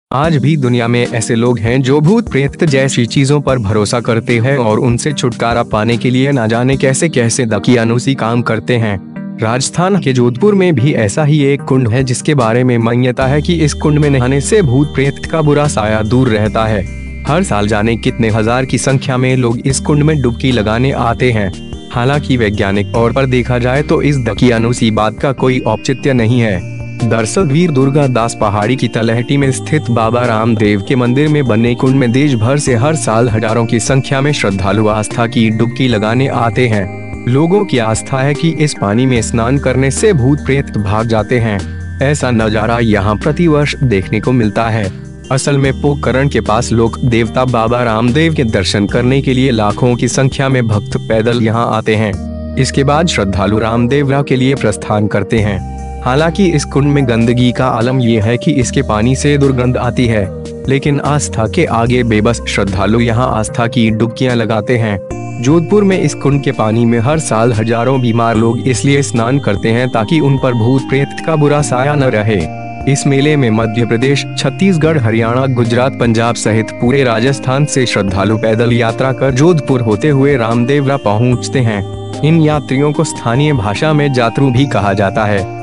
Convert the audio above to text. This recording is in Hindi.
आज भी दुनिया में ऐसे लोग हैं जो भूत प्रेत जैसी चीजों पर भरोसा करते हैं और उनसे छुटकारा पाने के लिए न जाने कैसे कैसे दकियानूसी काम करते हैं। राजस्थान के जोधपुर में भी ऐसा ही एक कुंड है जिसके बारे में मान्यता है कि इस कुंड में नहाने से भूत प्रेत का बुरा साया दूर रहता है। हर साल जाने कितने हजार की संख्या में लोग इस कुंड में डुबकी लगाने आते हैं। हालांकि वैज्ञानिक तौर पर देखा जाए तो इस दकियानूसी बात का कोई औचित्य नहीं है। दरअसल वीर दुर्गा दास पहाड़ी की तलहटी में स्थित बाबा रामदेव के मंदिर में बने कुंड में देश भर से हर साल हजारों की संख्या में श्रद्धालु आस्था की डुबकी लगाने आते हैं। लोगों की आस्था है कि इस पानी में स्नान करने से भूत प्रेत भाग जाते हैं। ऐसा नजारा यहाँ प्रतिवर्ष देखने को मिलता है। असल में पोखरण के पास लोक देवता बाबा रामदेव के दर्शन करने के लिए लाखों की संख्या में भक्त पैदल यहाँ आते हैं। इसके बाद श्रद्धालु रामदेवरा के लिए प्रस्थान करते हैं। हालांकि इस कुंड में गंदगी का आलम यह है कि इसके पानी से दुर्गंध आती है, लेकिन आस्था के आगे बेबस श्रद्धालु यहाँ आस्था की डुबकियां लगाते हैं। जोधपुर में इस कुंड के पानी में हर साल हजारों बीमार लोग इसलिए स्नान करते हैं ताकि उन पर भूत प्रेत का बुरा साया न रहे। इस मेले में मध्य प्रदेश, छत्तीसगढ़, हरियाणा, गुजरात, पंजाब सहित पूरे राजस्थान से श्रद्धालु पैदल यात्रा कर जोधपुर होते हुए रामदेवरा पहुँचते हैं। इन यात्रियों को स्थानीय भाषा में जातरू भी कहा जाता है।